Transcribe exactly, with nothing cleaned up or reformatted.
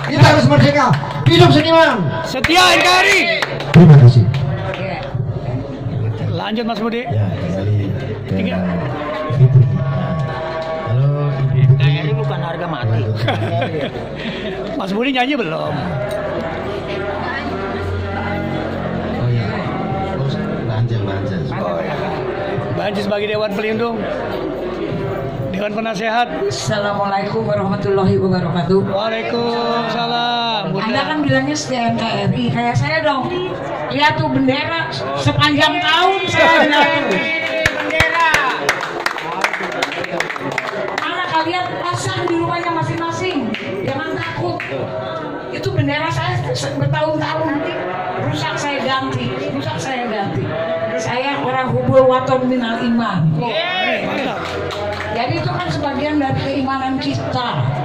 Kita harus merdeka. Hidup seniman. Setia N K R I. Terima kasih. Lanjut Mas Budi. Ya, kembali ke Tiga. Fitri. Nah, halo Ibu Fitri. Ini bukan harga mati. Mas Budi nyanyi belum? Oh ya, oh, Banjel, Banjel. Oh, ya. Banci sebagai Dewan Pelindung, Dewan Penasehat. Assalamualaikum warahmatullahi wabarakatuh. Waalaikumsalam. Bunda. Anda kan bilangnya setia N K R I, kayak saya dong. Lihat tuh bendera sepanjang tahun saya lihat tuh. Bendera. Mana kalian pasang di rumahnya masing-masing. Jangan takut. Itu bendera saya bertahun-tahun rusak saya ganti, rusak saya ganti. Saya orang hubul waton minal iman. Jadi itu kan sebagian dari keimanan kita.